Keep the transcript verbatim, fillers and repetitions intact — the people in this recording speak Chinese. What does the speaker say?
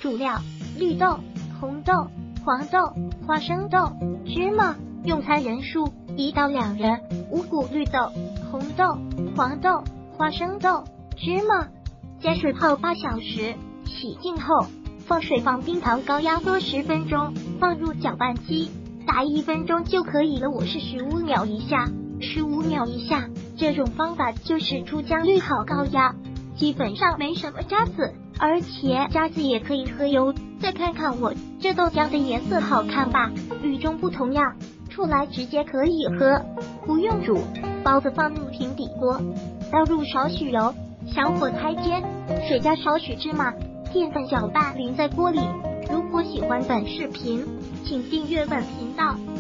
主料：绿豆、红豆、黄豆、花生豆、芝麻。用餐人数一到两人。五谷绿豆、红豆、黄豆、花生豆、芝麻。加水泡八小时，洗净后放水放冰糖高压锅十分钟，放入搅拌机打一分钟就可以了。我是十五秒以下，十五秒以下。这种方法就是出浆率好高压，基本上没什么渣子，而且渣子也可以喝油。再看看我这豆浆的颜色好看吧，与众不同呀，出来直接可以喝，不用煮。包子放入平底锅，倒入少许油，小火开煎，水加少许芝麻、淀粉搅拌淋在锅里。如果喜欢本视频，请订阅本频道。